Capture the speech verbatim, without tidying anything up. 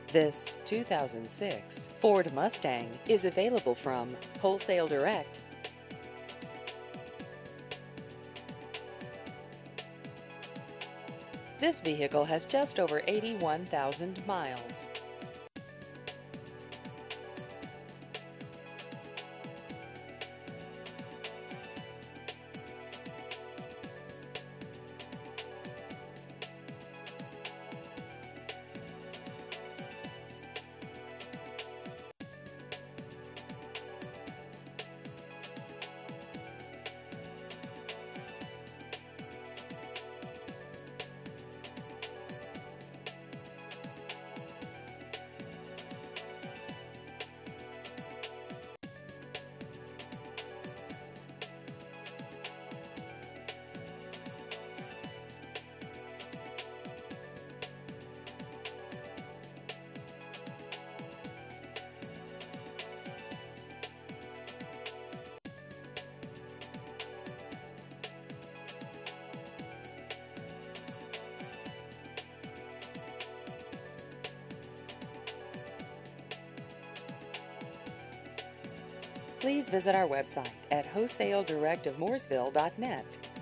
This two thousand six Ford Mustang is available from Wholesale Direct. This vehicle has just over eighty-one thousand miles. Please visit our website at wholesale direct of mooresville dot net.